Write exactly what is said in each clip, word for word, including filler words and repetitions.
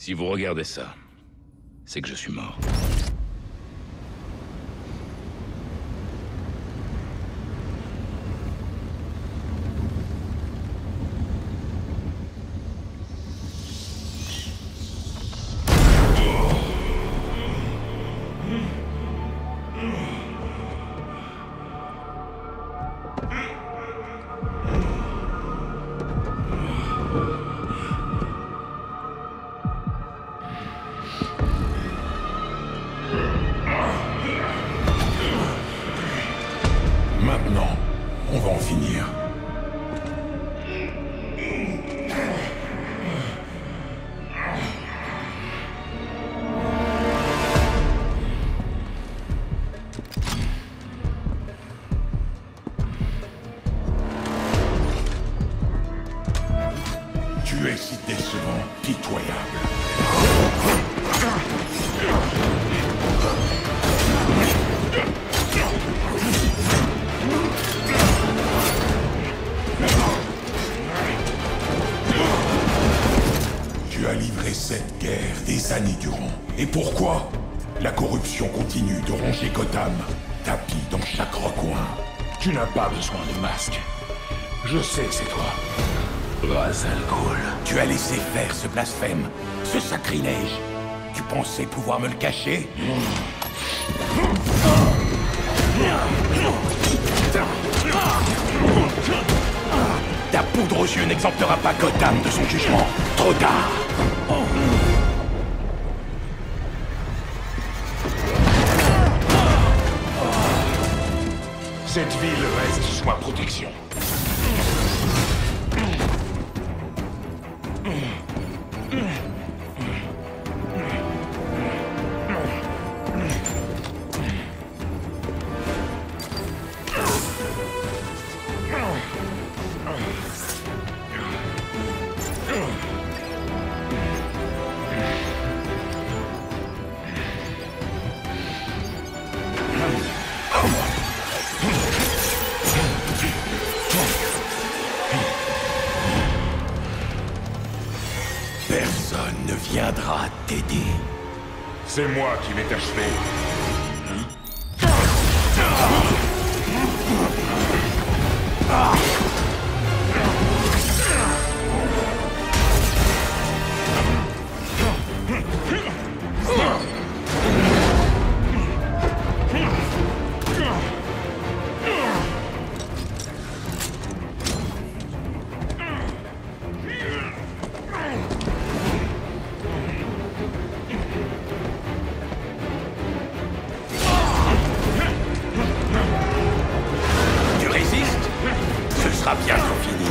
Si vous regardez ça, c'est que je suis mort. Maintenant, on va en finir. Tu es si décevant, pitoyable. Tu as livré cette guerre des années durant. Et pourquoi? La corruption continue de ronger Gotham, tapis dans chaque recoin. Tu n'as pas besoin de masque. Je sais que c'est toi. Ra's al Ghul. Tu as laissé faire ce blasphème, ce sacrilège. Tu pensais pouvoir me le cacher? Ta poudre aux yeux n'exemptera pas Gotham de son jugement. Trop tard. Cette ville reste sous ma protection. Personne ne viendra t'aider. C'est moi qui vais t'achever. Tu résistes? Ce sera bientôt fini.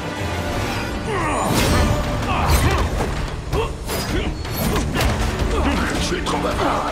Je suis trop bavard.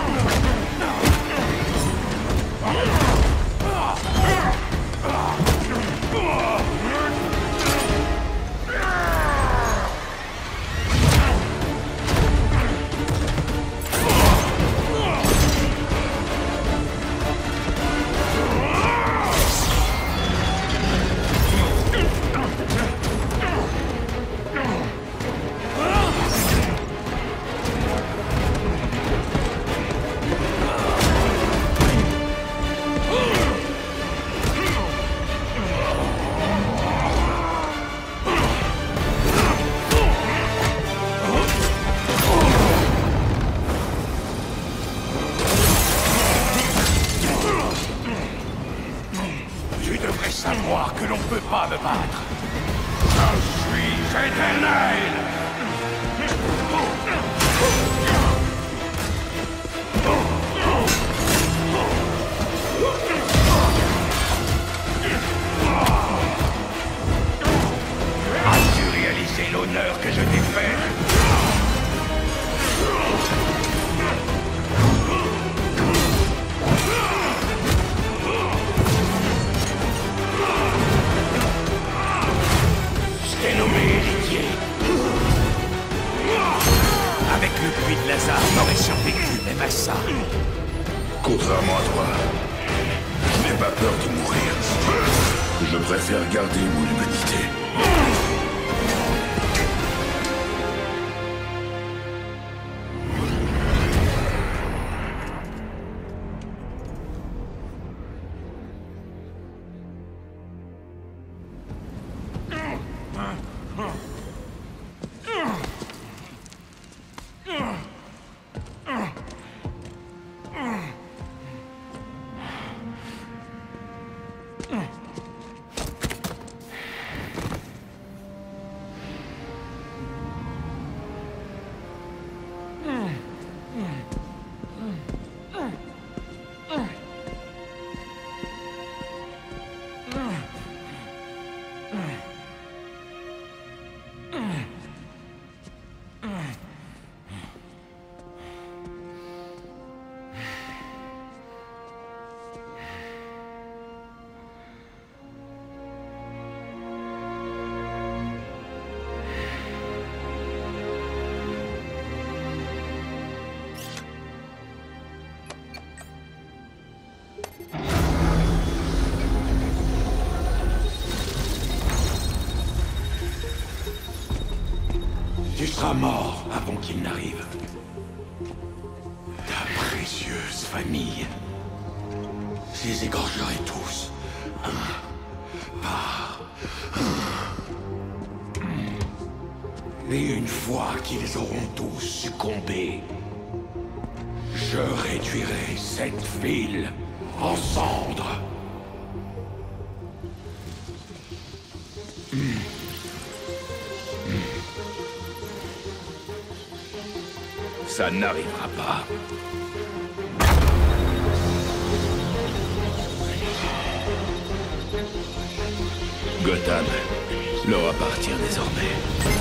Tu devrais savoir que l'on peut pas me battre. Je suis éternel. As-tu réalisé l'honneur que je t'ai fait? Je t'ai nommé héritier. Avec le puits de Lazare, j'aurais survécu même à ça. Contrairement à toi, je n'ai pas peur de mourir. Je préfère garder mon humanité. Tu seras mort avant qu'il n'arrive. Ta précieuse famille. Je les égorgerai tous. Un par un. Et une fois qu'ils auront tous succombé, je réduirai cette ville en cendres. Ça n'arrivera pas. Gotham leur appartient désormais.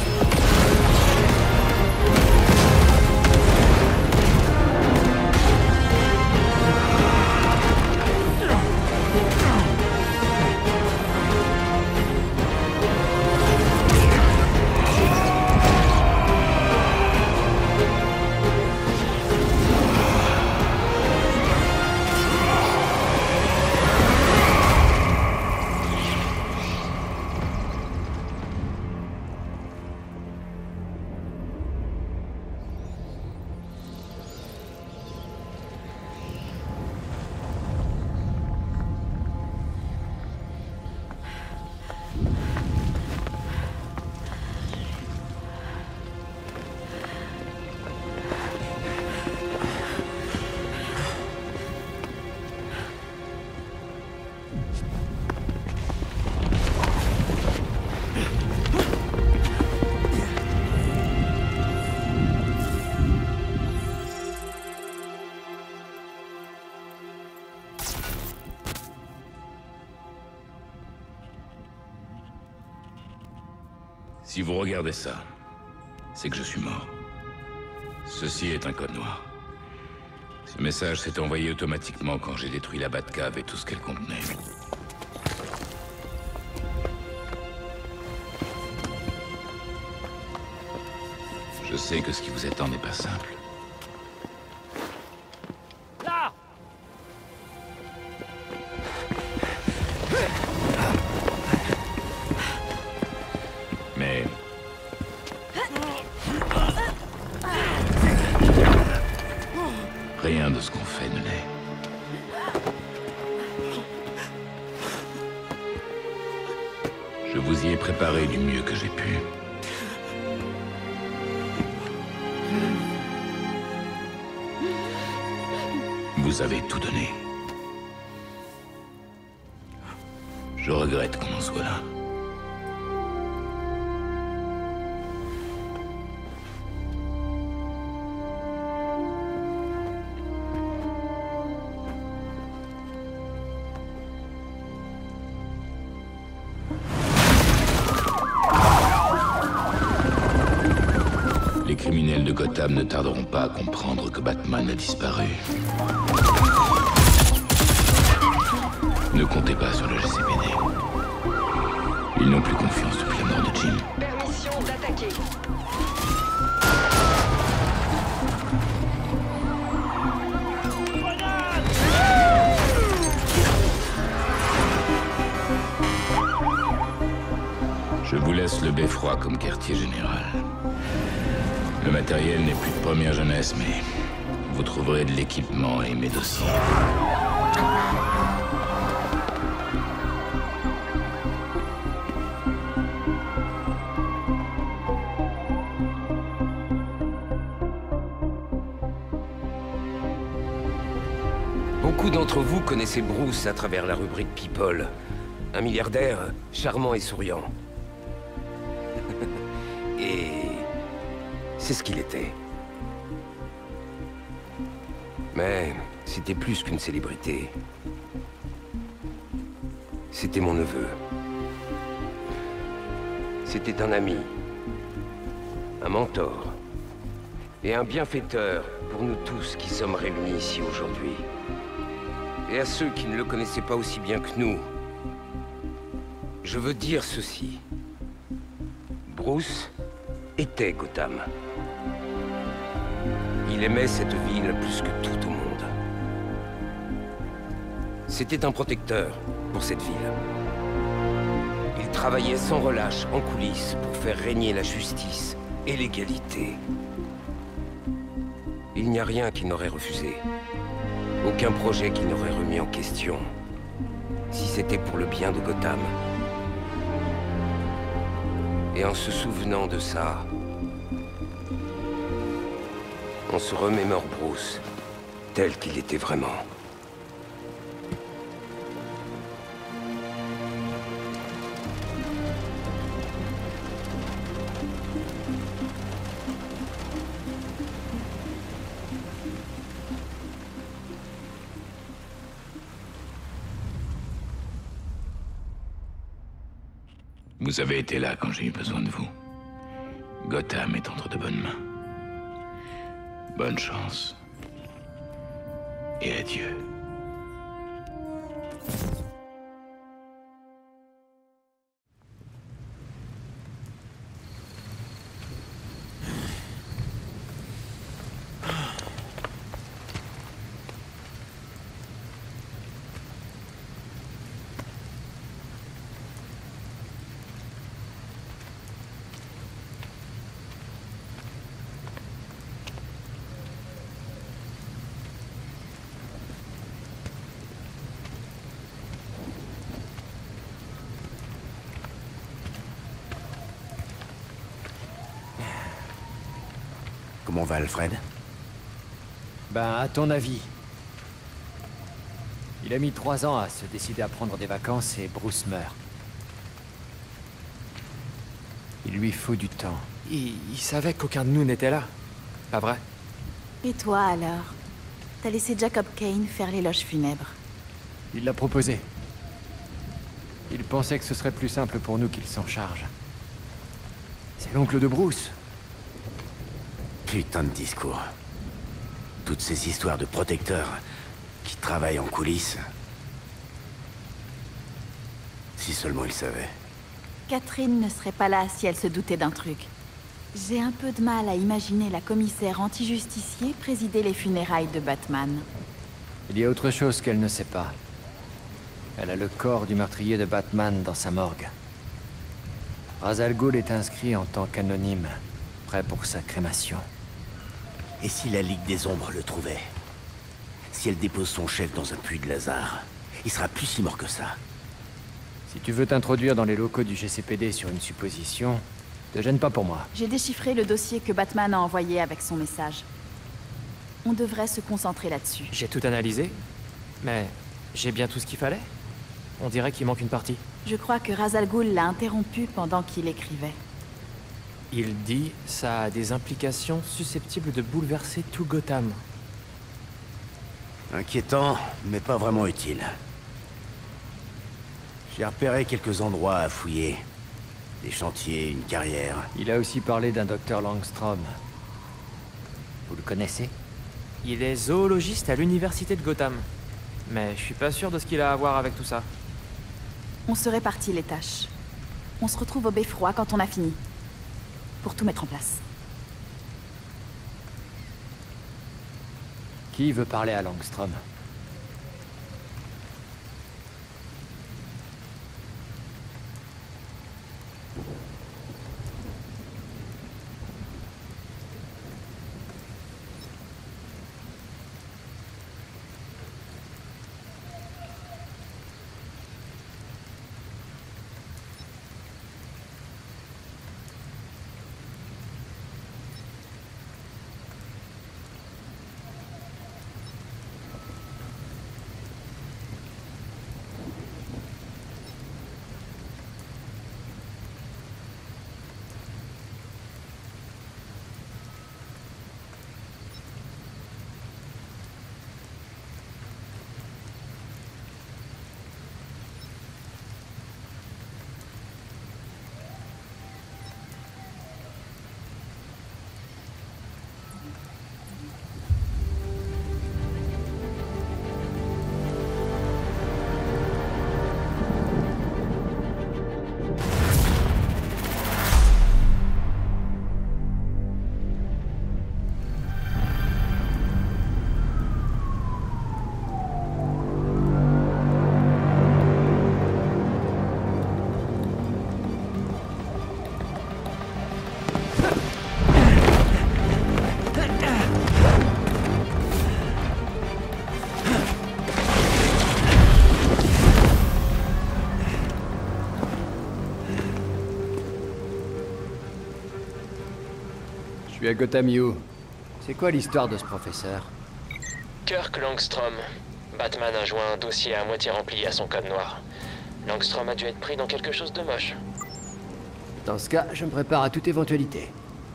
Si vous regardez ça, c'est que je suis mort. Ceci est un code noir. Ce message s'est envoyé automatiquement quand j'ai détruit la Batcave et tout ce qu'elle contenait. Je sais que ce qui vous attend n'est pas simple. Là! Mais... rien de ce qu'on fait ne l'est. Je vous y ai préparé du mieux que j'ai pu. Vous avez tout donné. Je regrette qu'on en soit là. Les criminels de Gotham ne tarderont pas à comprendre que Batman a disparu. Ne comptez pas sur le G C P D. Ils n'ont plus confiance depuis la mort de Jim. Permission d'attaquer. Je vous laisse le beffroi comme quartier général. Le matériel n'est plus de première jeunesse, mais vous trouverez de l'équipement et mes dossiers. Beaucoup d'entre vous connaissez Bruce à travers la rubrique People. Un milliardaire charmant et souriant. Et... c'est ce qu'il était. Mais c'était plus qu'une célébrité. C'était mon neveu. C'était un ami, un mentor, et un bienfaiteur pour nous tous qui sommes réunis ici aujourd'hui. Et à ceux qui ne le connaissaient pas aussi bien que nous, je veux dire ceci. Bruce était Gotham. Il aimait cette ville plus que tout au monde. C'était un protecteur pour cette ville. Il travaillait sans relâche en coulisses pour faire régner la justice et l'égalité. Il n'y a rien qu'il n'aurait refusé. Aucun projet qu'il n'aurait remis en question. Si c'était pour le bien de Gotham. Et en se souvenant de ça, on se remémore Bruce tel qu'il était vraiment. Vous avez été là quand j'ai eu besoin de vous. Gotham est entre de bonnes mains. Bonne chance. Et adieu. Comment va Alfred? Ben, à ton avis? Il a mis trois ans à se décider à prendre des vacances et Bruce meurt. Il lui faut du temps. Il, il savait qu'aucun de nous n'était là. Pas vrai? Et toi alors? T'as laissé Jacob Kane faire l'éloge funèbre. Il l'a proposé. Il pensait que ce serait plus simple pour nous qu'il s'en charge. C'est l'oncle de Bruce. Putain de discours. Toutes ces histoires de protecteurs qui travaillent en coulisses. Si seulement il savait. Catherine ne serait pas là si elle se doutait d'un truc. J'ai un peu de mal à imaginer la commissaire anti-justicier présider les funérailles de Batman. Il y a autre chose qu'elle ne sait pas. Elle a le corps du meurtrier de Batman dans sa morgue. Ra's al Ghul est inscrit en tant qu'anonyme, prêt pour sa crémation. Et si la Ligue des Ombres le trouvait? Si elle dépose son chef dans un puits de Lazare, il sera plus si mort que ça. Si tu veux t'introduire dans les locaux du G C P D sur une supposition, te gêne pas pour moi. J'ai déchiffré le dossier que Batman a envoyé avec son message. On devrait se concentrer là-dessus. J'ai tout analysé, mais j'ai bien tout ce qu'il fallait. On dirait qu'il manque une partie. Je crois que Ra's al Ghul l'a interrompu pendant qu'il écrivait. Il dit ça a des implications susceptibles de bouleverser tout Gotham. Inquiétant, mais pas vraiment utile. J'ai repéré quelques endroits à fouiller. Des chantiers, une carrière. Il a aussi parlé d'un docteur Langstrom. Vous le connaissez? Il est zoologiste à l'université de Gotham. Mais je suis pas sûr de ce qu'il a à voir avec tout ça. On se répartit les tâches. On se retrouve au beffroi quand on a fini. Pour tout mettre en place. Qui veut parler à Langstrom? suis à Gotham U. C'est quoi l'histoire de ce professeur? Kirk Langstrom. Batman a joint un dossier à moitié rempli à son code noir. Langstrom a dû être pris dans quelque chose de moche. Dans ce cas, je me prépare à toute éventualité.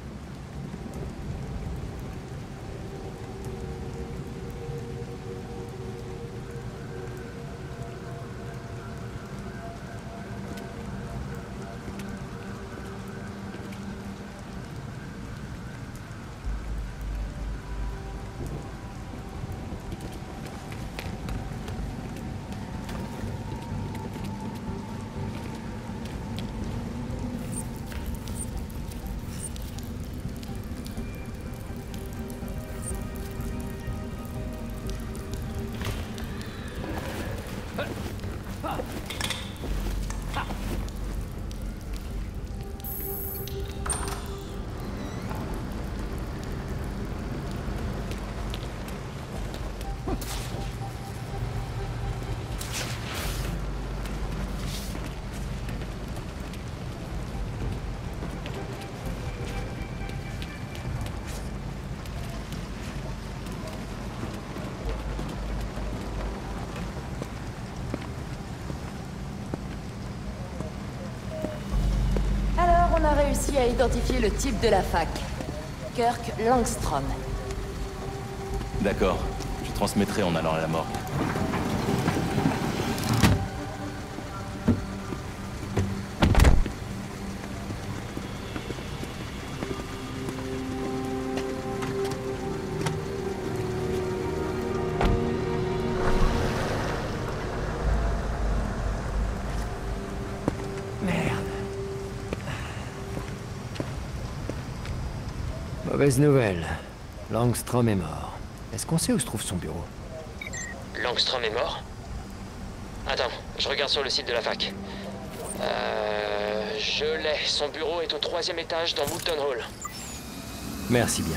On a réussi à identifier le type de la fac. Kirk Langstrom. D'accord. Je transmettrai en allant à la morgue. Mauvaise nouvelle. Langstrom est mort. Est-ce qu'on sait où se trouve son bureau? Langstrom est mort? Attends, je regarde sur le site de la fac. Euh... Je l'ai. Son bureau est au troisième étage dans Woolton Hall. Merci bien.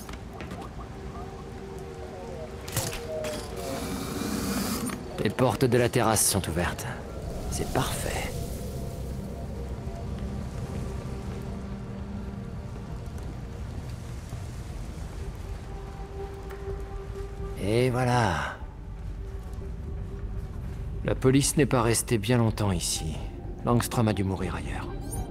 Les portes de la terrasse sont ouvertes. C'est parfait. Et voilà. La police n'est pas restée bien longtemps ici. Langstrom a dû mourir ailleurs.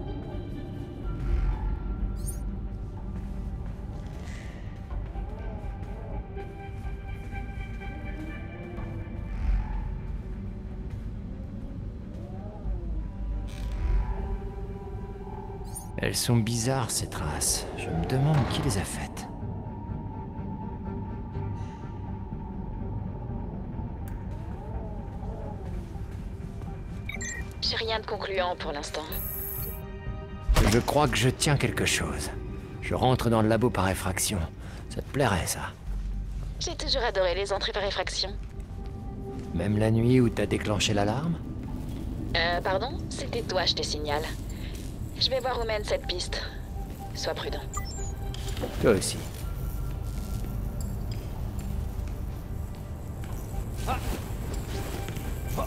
Elles sont bizarres, ces traces. Je me demande qui les a faites. J'ai rien de concluant pour l'instant. Je crois que je tiens quelque chose. Je rentre dans le labo par effraction. Ça te plairait, ça? J'ai toujours adoré les entrées par effraction. Même la nuit où t'as déclenché l'alarme? Euh, pardon? C'était toi, je te signale. Je vais voir où mène cette piste. Sois prudent. Toi aussi. Ah. Oh.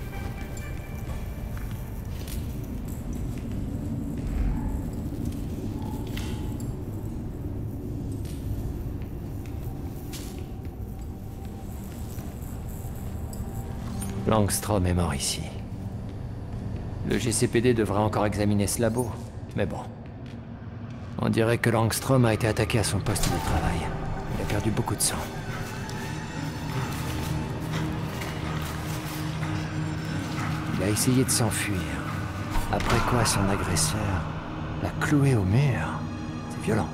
Langstrom est mort ici. Le G C P D devrait encore examiner ce labo, mais bon. On dirait que Langstrom a été attaqué à son poste de travail. Il a perdu beaucoup de sang. Il a essayé de s'enfuir. Après quoi, son agresseur l'a cloué au mur. C'est violent.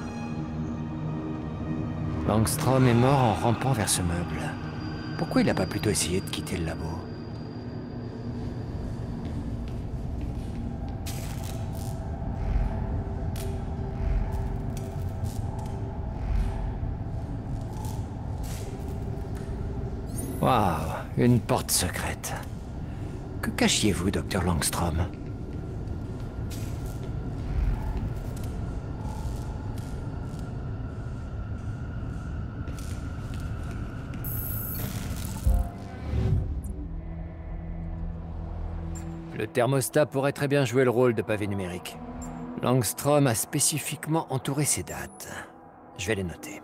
Langstrom est mort en rampant vers ce meuble. Pourquoi il n'a pas plutôt essayé de quitter le labo? Waouh, une porte secrète. Que cachiez-vous, docteur Langstrom? Le thermostat pourrait très bien jouer le rôle de pavé numérique. Langstrom a spécifiquement entouré ces dates. Je vais les noter.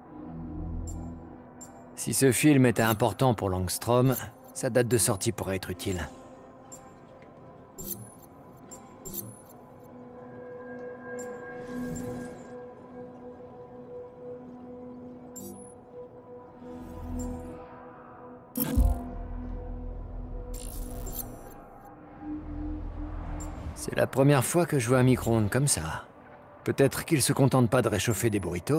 Si ce film était important pour Langstrom, sa date de sortie pourrait être utile. C'est la première fois que je vois un micro-ondes comme ça. Peut-être qu'il se contente pas de réchauffer des burritos.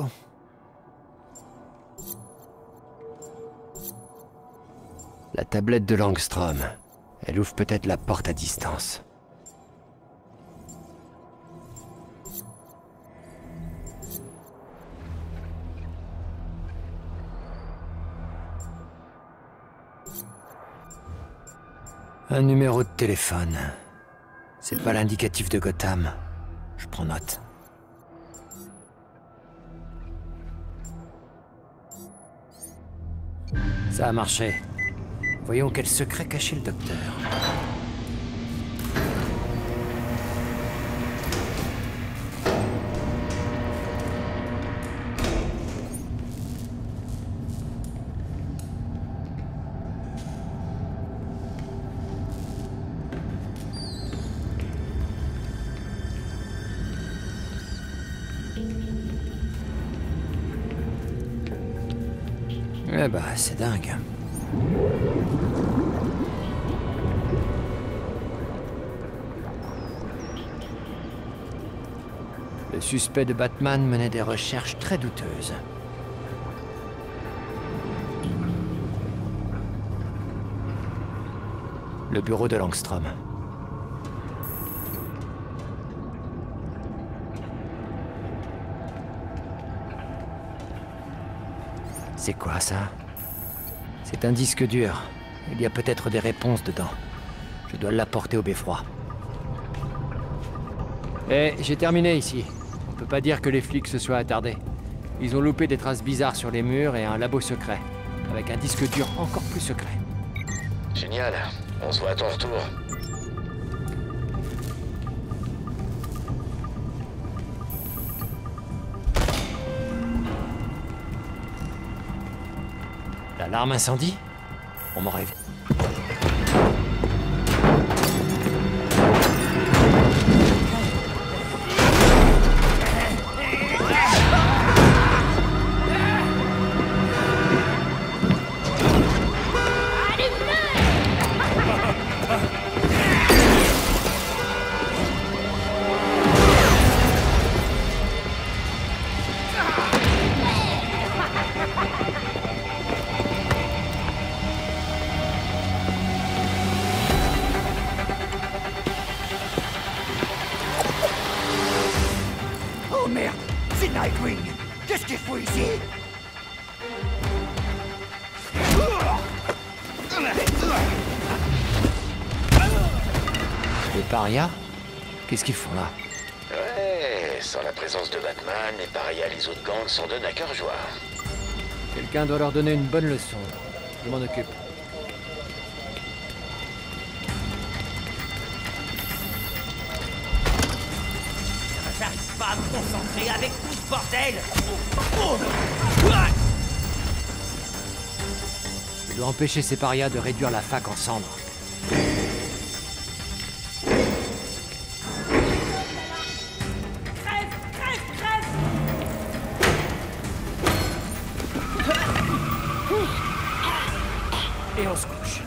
La tablette de Langstrom. Elle ouvre peut-être la porte à distance. Un numéro de téléphone. C'est pas l'indicatif de Gotham. Je prends note. Ça a marché. Voyons quel secret cachait le docteur. Eh bah, c'est dingue. Le suspect de Batman menait des recherches très douteuses. Le bureau de Langstrom. C'est quoi ça? C'est un disque dur. Il y a peut-être des réponses dedans. Je dois l'apporter au beffroi. Eh, j'ai terminé ici. On peut pas dire que les flics se soient attardés. Ils ont loupé des traces bizarres sur les murs et un labo secret. Avec un disque dur encore plus secret. Génial. On se voit à ton retour. L'alarme incendie? On m'aurait vu. Oh merde! C'est Nightwing! Qu'est-ce qu'il faut ici? Les parias? Qu'est-ce qu'ils font là? Ouais, sans la présence de Batman, les parias et les autres gangs s'en donnent à cœur joie. Quelqu'un doit leur donner une bonne leçon. Je m'en occupe. J'arrive pas à me concentrer avec tout ce bordel! Je dois empêcher ces parias de réduire la fac en cendres. Crève! Crève! Crève! Et on se couche.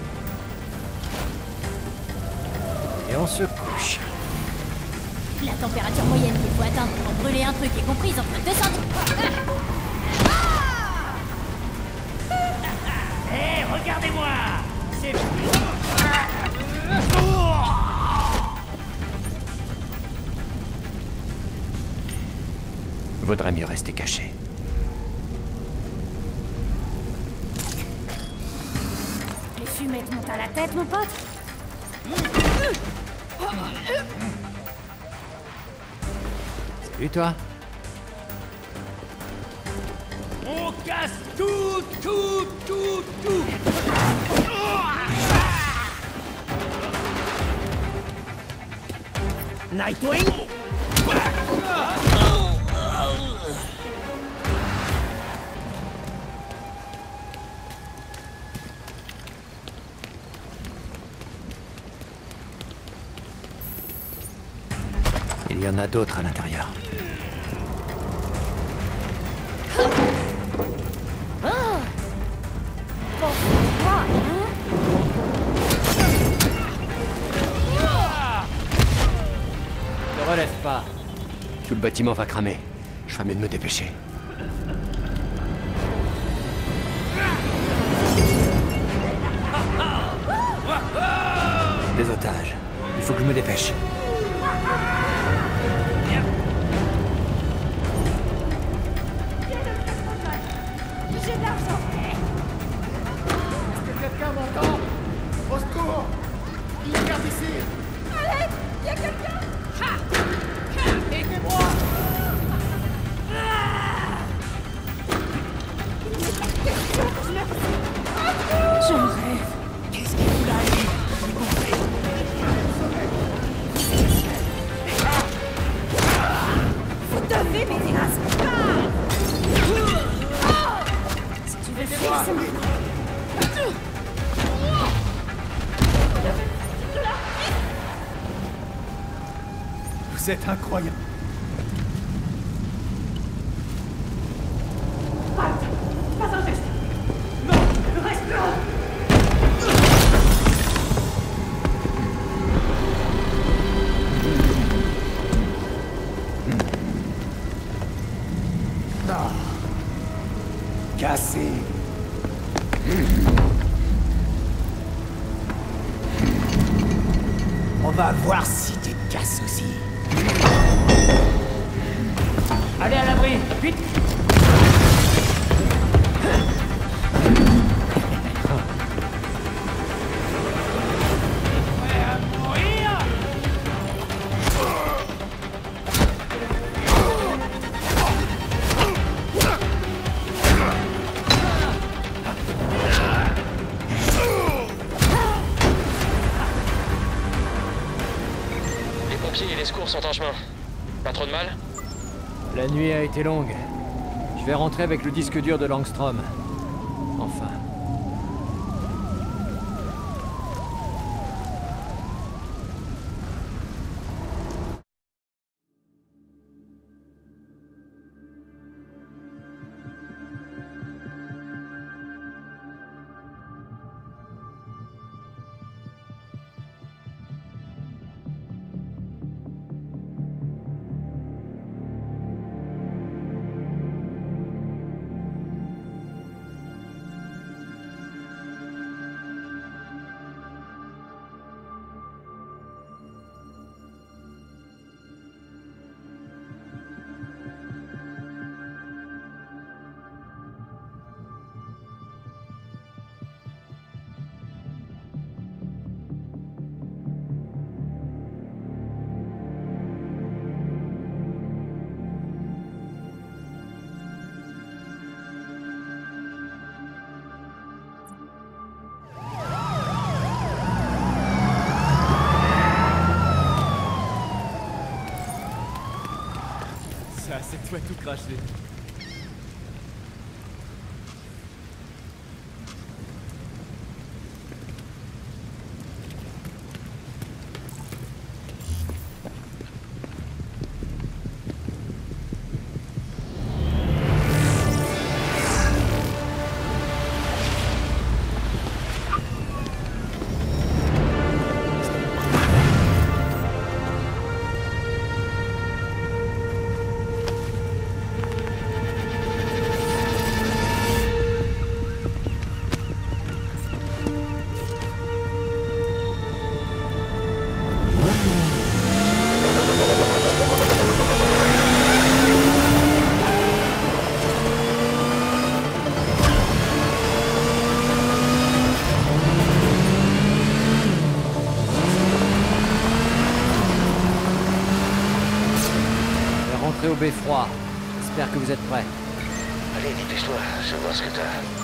Et on se couche. La température moyenne qu'il faut atteindre pour brûler un truc est comprise entre deux cents... Hé, regardez-moi! C'est... Vaudrait mieux rester caché. Les fumettes montent à la tête, mon pote. Salut toi. On casse tout, tout, tout, tout! Nightwing? Il y en a d'autres à l'intérieur. Ne relève pas. Tout le bâtiment va cramer. Je ferais mieux de me dépêcher. Des otages. Il faut que je me dépêche. J'ai de l'argent. Est-ce que quelqu'un m'entend? Au secours! Il y a garde ici! Alex, il y a quelqu'un! Aidez-moi! J'en rêve. Qu'est-ce qu'il fout là, lui? Vous devez m'aider à ce Si tu veux faire ça maintenant. Vous êtes incroyable. Pas un geste. Non, reste là. Non. Cassé. On va voir si t'es casse aussi. Allez à l'abri, vite. Les pompiers et les secours sont en chemin. Pas trop de mal? La nuit a été longue. Je vais rentrer avec le disque dur de Langstrom. Enfin. C'est toi tout craché. Rentrez au beffroi. J'espère que vous êtes prêts. Allez, dépêche-toi, je vais voir ce que t'as.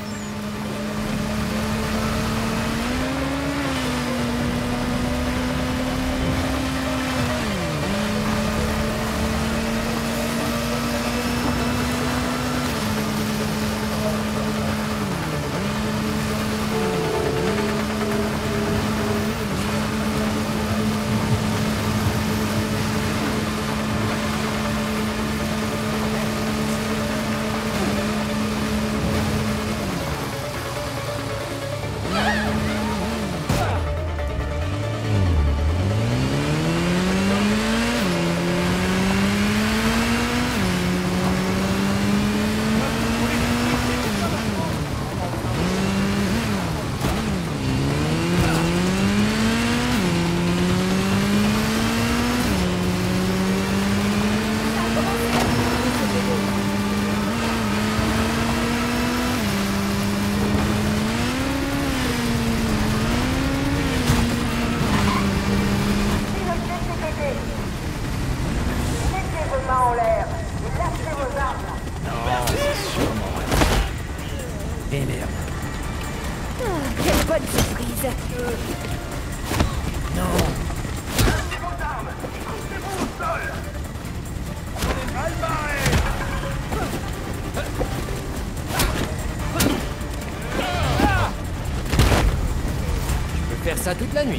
cercle. Non. Lâchez vos armes! Couchez-vous au sol! On est mal barré! Je peux faire ça toute la nuit.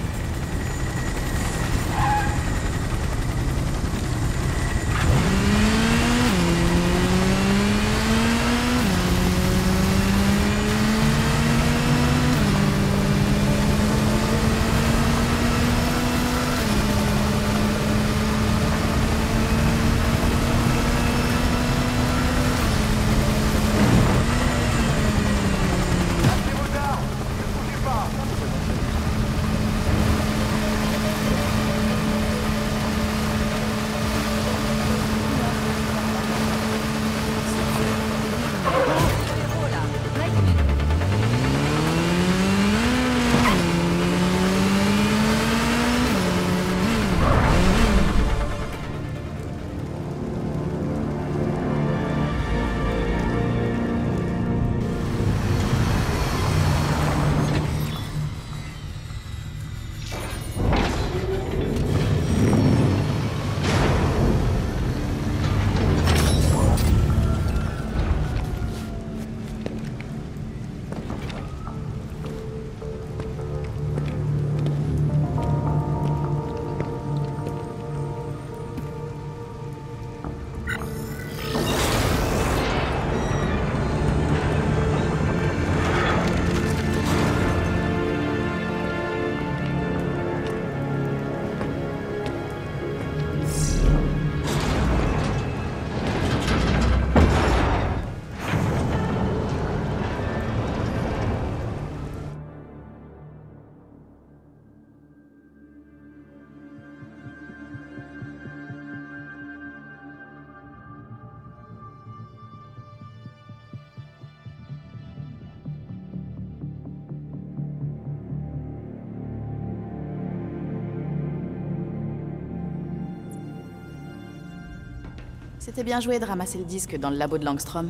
C'était bien joué de ramasser le disque dans le labo de Langstrom.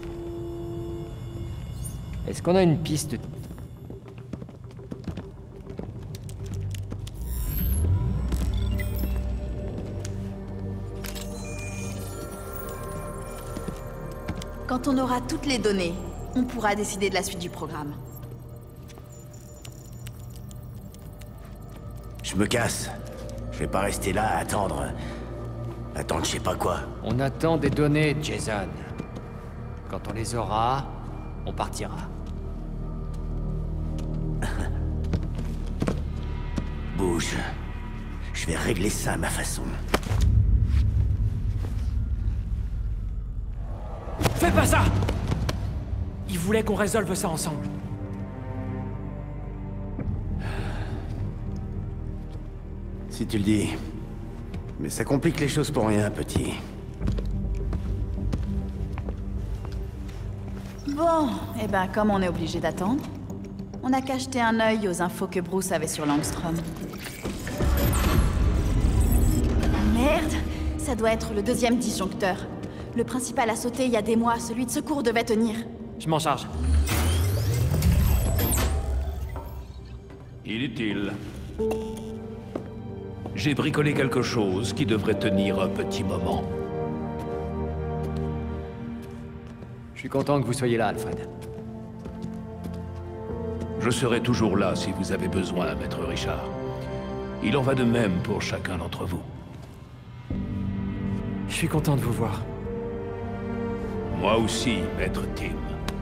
Est-ce qu'on a une piste? Quand on aura toutes les données, on pourra décider de la suite du programme. Je me casse. Je vais pas rester là à attendre. Attendre je sais pas quoi. On attend des données, Jason. Quand on les aura, on partira. Bouge. Je vais régler ça à ma façon. Fais pas ça! Il voulait qu'on résolve ça ensemble. Si tu le dis. Mais ça complique les choses pour rien, petit. Bon, eh ben comme on est obligé d'attendre, on n'a qu'à jeter un œil aux infos que Bruce avait sur Langstrom. Merde! Ça doit être le deuxième disjoncteur. Le principal a sauté il y a des mois, celui de secours devait tenir. Je m'en charge. Inutile. J'ai bricolé quelque chose qui devrait tenir un petit moment. Je suis content que vous soyez là, Alfred. Je serai toujours là si vous avez besoin, Maître Richard. Il en va de même pour chacun d'entre vous. Je suis content de vous voir. Moi aussi, Maître Tim.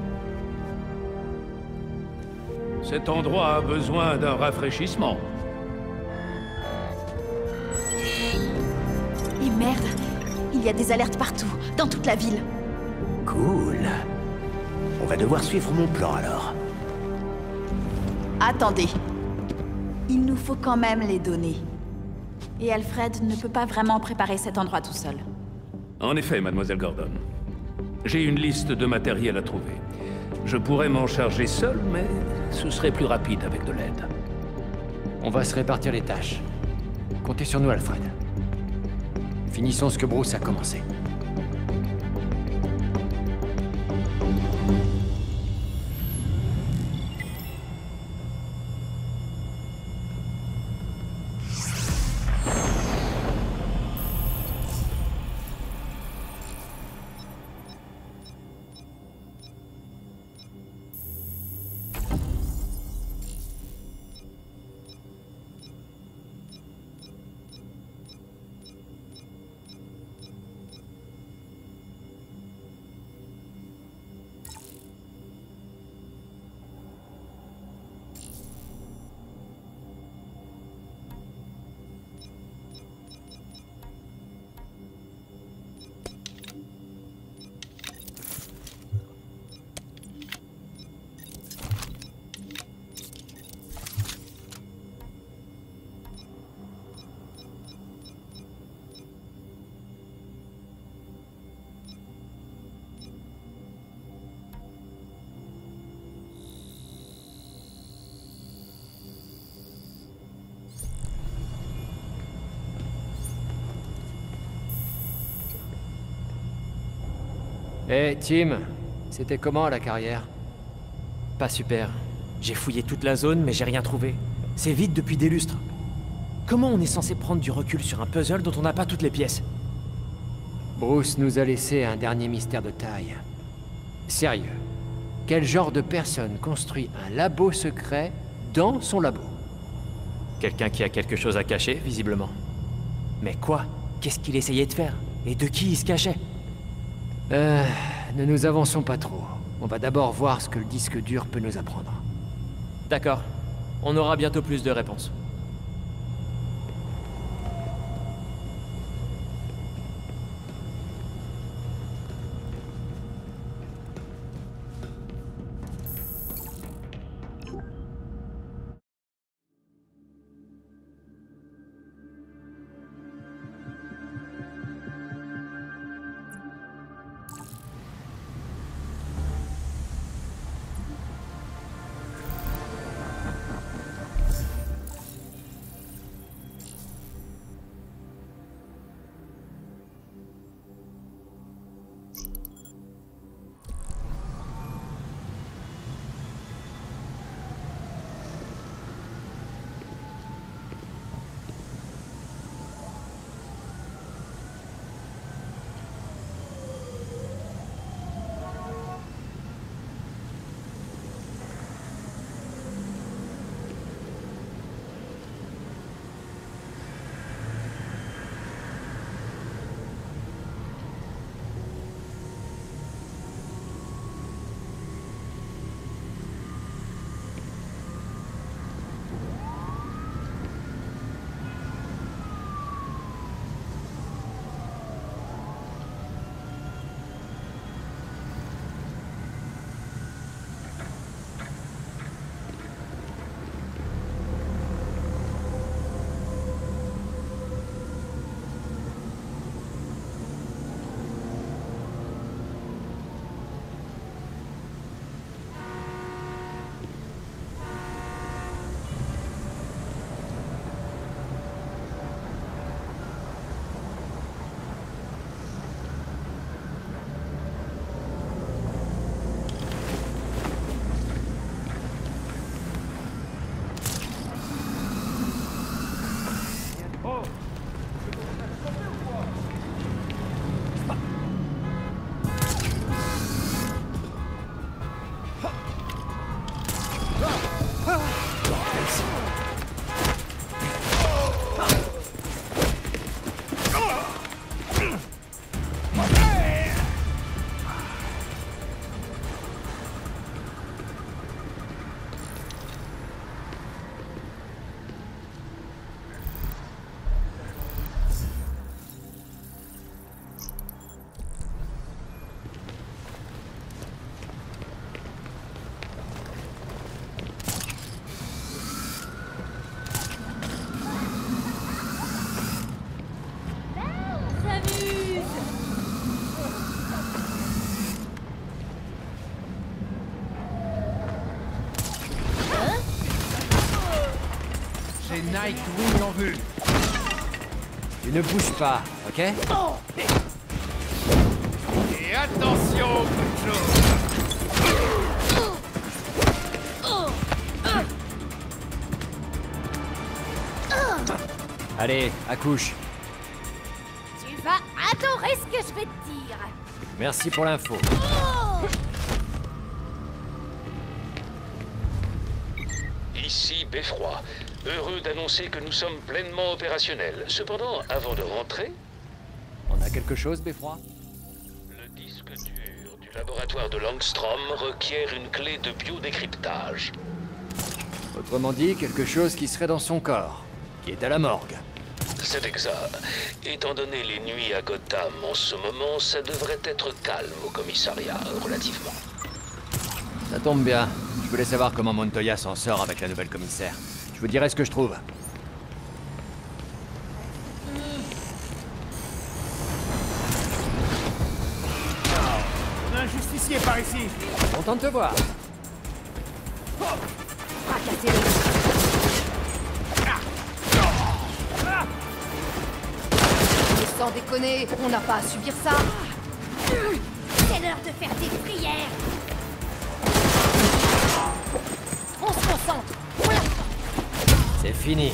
Cet endroit a besoin d'un rafraîchissement. Et merde! Il y a des alertes partout, dans toute la ville. Cool. On va devoir suivre mon plan alors. Attendez. Il nous faut quand même les données. Et Alfred ne peut pas vraiment préparer cet endroit tout seul. En effet, Mademoiselle Gordon. J'ai une liste de matériel à trouver. Je pourrais m'en charger seul, mais ce serait plus rapide avec de l'aide. On va se répartir les tâches. Comptez sur nous, Alfred. Finissons ce que Bruce a commencé. Eh, Tim, c'était comment la carrière? Pas super. J'ai fouillé toute la zone, mais j'ai rien trouvé. C'est vide depuis des lustres. Comment on est censé prendre du recul sur un puzzle dont on n'a pas toutes les pièces? Bruce nous a laissé un dernier mystère de taille. Sérieux, quel genre de personne construit un labo secret dans son labo? Quelqu'un qui a quelque chose à cacher, visiblement. Mais quoi? Qu'est-ce qu'il essayait de faire? Et de qui il se cachait? Euh... Ne nous avançons pas trop. On va d'abord voir ce que le disque dur peut nous apprendre. D'accord. On aura bientôt plus de réponses. Nightwing en vue. Tu ne bouges pas, ok? Et attention, Kucho. Allez, accouche. Tu vas adorer ce que je vais te dire. Merci pour l'info. Ici Beffroi. Heureux d'annoncer que nous sommes pleinement opérationnels. Cependant, avant de rentrer... On a quelque chose, Beffroi? Le disque dur du laboratoire de Langstrom requiert une clé de biodécryptage. Autrement dit, quelque chose qui serait dans son corps, qui est à la morgue. C'est exact. Étant donné les nuits à Gotham en ce moment, ça devrait être calme au commissariat, relativement. Ça tombe bien. Je voulais savoir comment Montoya s'en sort avec la nouvelle commissaire. Je vous dirai ce que je trouve. On a un justicier par ici. Content de te voir. Fracassez-le. Mais sans déconner, on n'a pas à subir ça. C'est le l'heure de faire tes prières. On se concentre. Pour l'instant. C'est fini.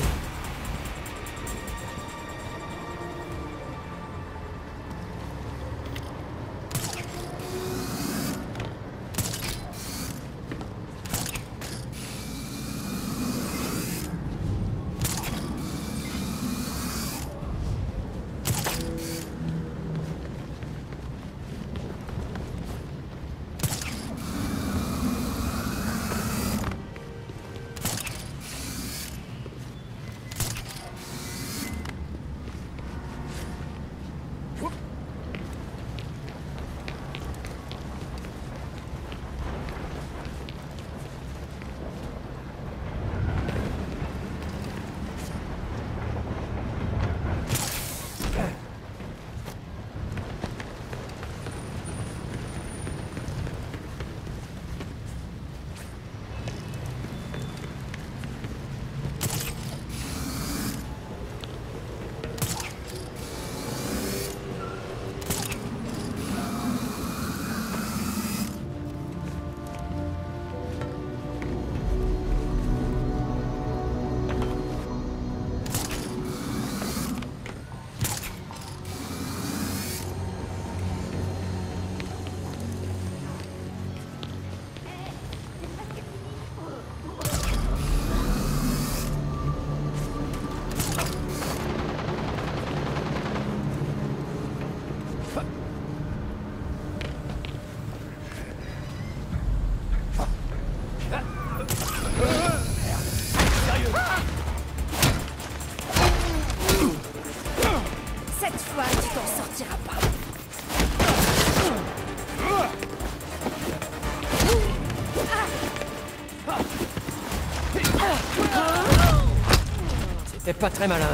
C'est pas très malin.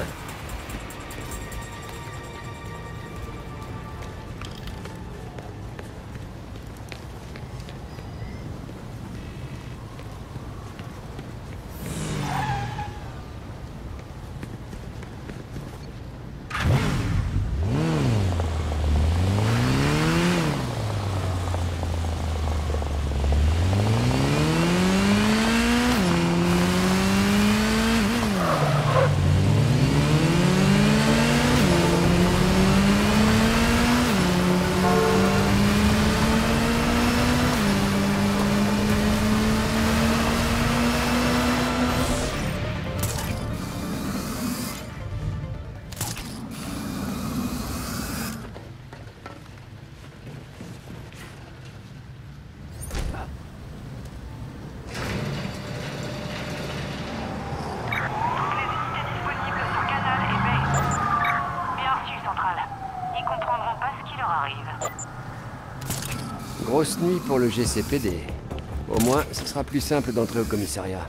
Grosse nuit pour le G C P D. Au moins, ce sera plus simple d'entrer au commissariat.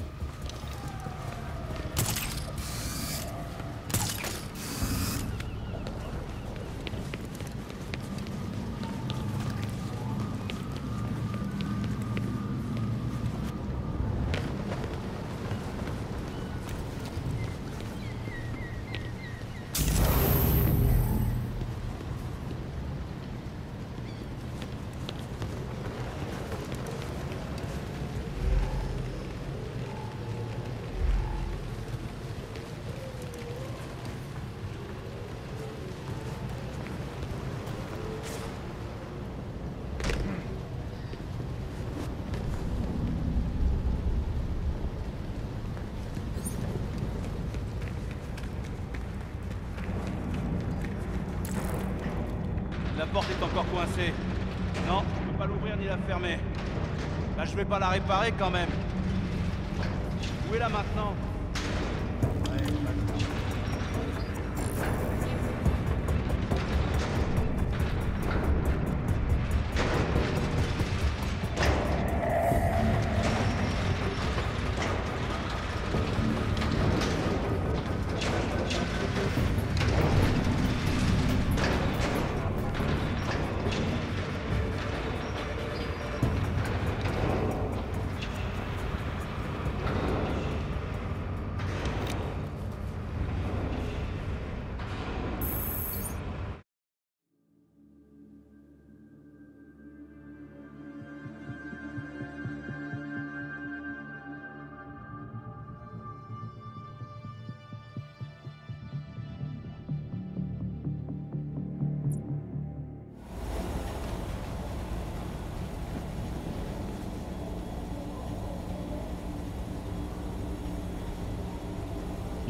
La porte est encore coincée. Non, je peux pas l'ouvrir ni la fermer. Là, je vais pas la réparer quand même. Où est là maintenant?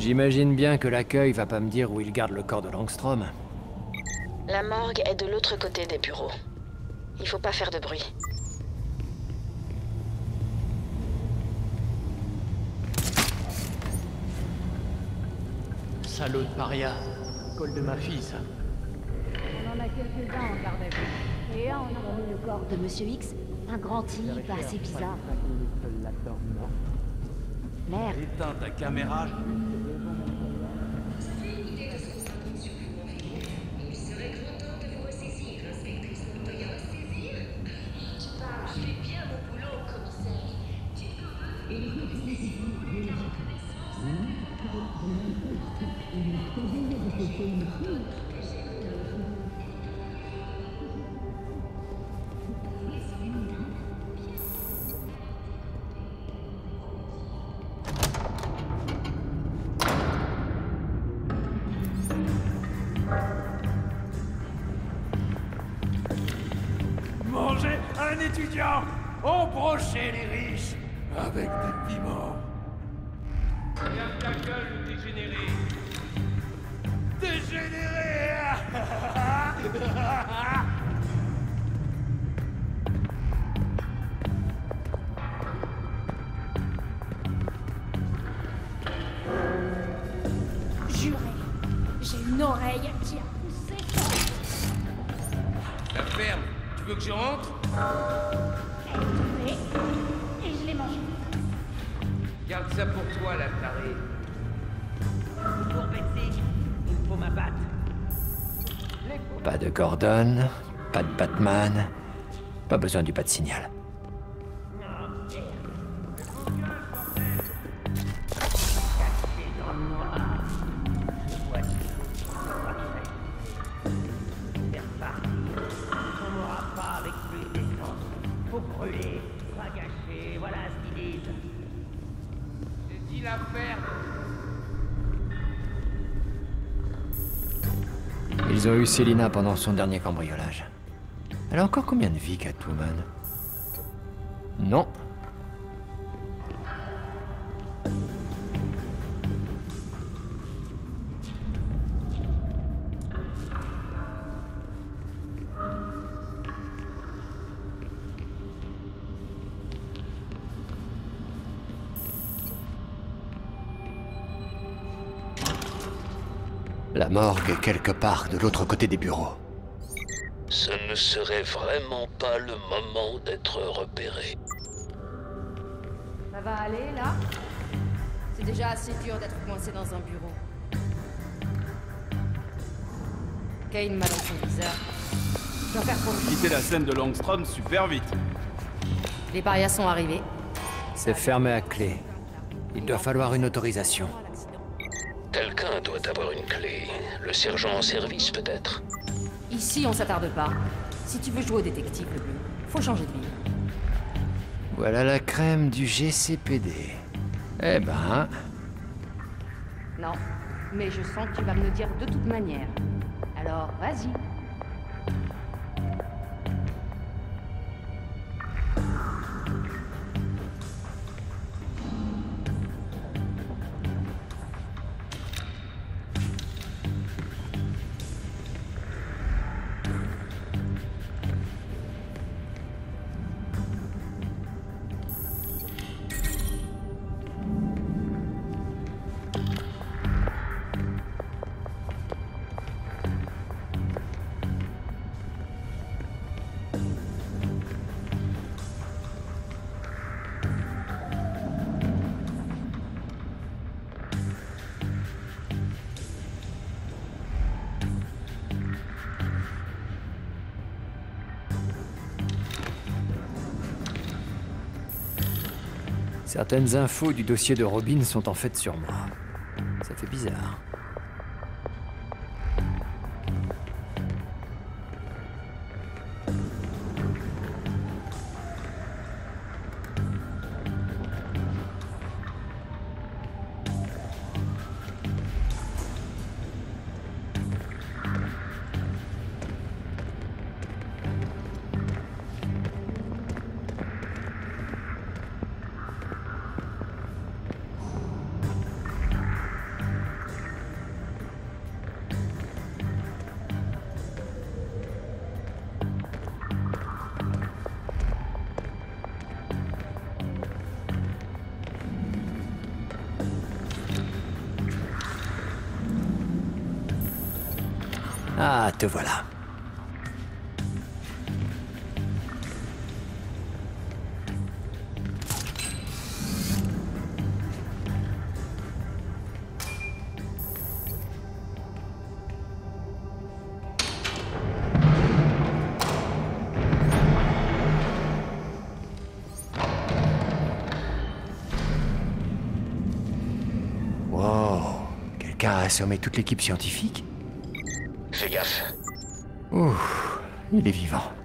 J'imagine bien que l'accueil va pas me dire où il garde le corps de Langstrom. La morgue est de l'autre côté des bureaux. Il faut pas faire de bruit. Salaud de paria. Col de ma fille, ça. On en a quelques-uns en garde à vue. Et un, on a remis le corps de Monsieur X. Un grand type assez bizarre. Merde. Éteins ta caméra. Il serait grand temps de vous ressaisir, inspectrice Montoya. Saisir? Tu parles, je fais bien mon boulot, commissaire. Tu peux me Manger un étudiant, embrocher les riches avec des piments. Viens ta gueule, dégénéré. Dégénéré. Juré, j'ai une oreille qui a poussé. La ferme, tu veux que je rentre? Elle est tombée et je l'ai mangée. Garde ça pour toi, la tarée. Pour Betsy, il me faut ma batte. Pas de Gordon, pas de Batman, pas besoin du pas de signal. Faut brûler, pas gâcher, voilà ce qu'ils disent. J'ai dit la ferme. Ils ont eu Selina pendant son dernier cambriolage. Elle a encore combien de vies, Catwoman? Non. La morgue est quelque part de l'autre côté des bureaux. Ce ne serait vraiment pas le moment d'être repéré. Ça va aller, là? C'est déjà assez dur d'être coincé dans un bureau. Kane m'a dans son viseur. Je dois faire pour lui. Quitter la scène de Langstrom super vite. Les parias sont arrivés. C'est fermé à clé. Il doit falloir une autorisation. Quelqu'un doit avoir une clé. Le sergent en service, peut-être. Ici, on s'attarde pas. Si tu veux jouer au détective, le bleu, faut changer de vie. Voilà la crème du G C P D. Eh ben... Non, mais je sens que tu vas me le dire de toute manière. Alors, vas-y. Certaines infos du dossier de Robin sont en fait sur moi. Ça fait bizarre. Ah, te voilà. Wow. Quelqu'un a assommé toute l'équipe scientifique? Fais gaffe. Ouh, il est vivant.